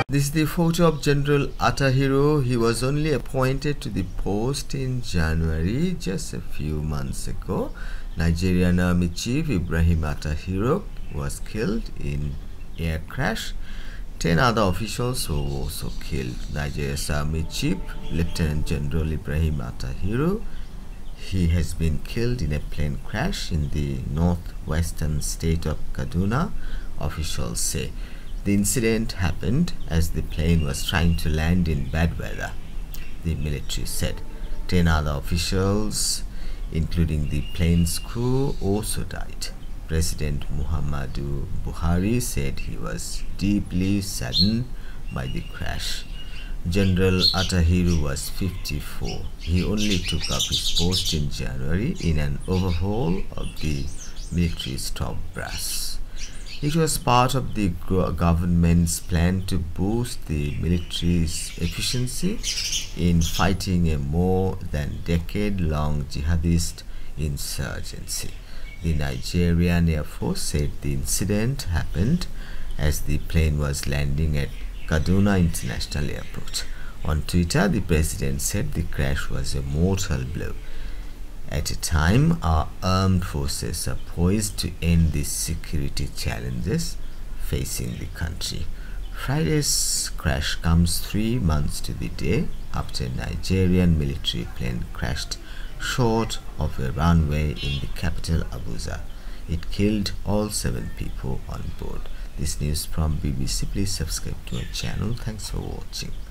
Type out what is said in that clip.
This is the photo of General Attahiru. He was only appointed to the post in January, just a few months ago. Nigerian Army Chief Ibrahim Attahiru was killed in air crash. 10 other officials were also killed. Nigeria's Army Chief, Lieutenant General Ibrahim Attahiru, he has been killed in a plane crash in the northwestern state of Kaduna, officials say. The incident happened as the plane was trying to land in bad weather, the military said. 10 other officials, including the plane's crew, also died. President Muhammadu Buhari said he was deeply saddened by the crash. General Attahiru was 54. He only took up his post in January in an overhaul of the military's top brass. It was part of the government's plan to boost the military's efficiency in fighting a more than decade-long jihadist insurgency. The Nigerian Air Force said the incident happened as the plane was landing at Kaduna International Airport. On Twitter, the president said the crash was a mortal blow. At a time, our armed forces are poised to end the security challenges facing the country. Friday's crash comes 3 months to the day after a Nigerian military plane crashed short of a runway in the capital Abuja. It killed all 7 people on board. This news from BBC. Please subscribe to our channel. Thanks for watching.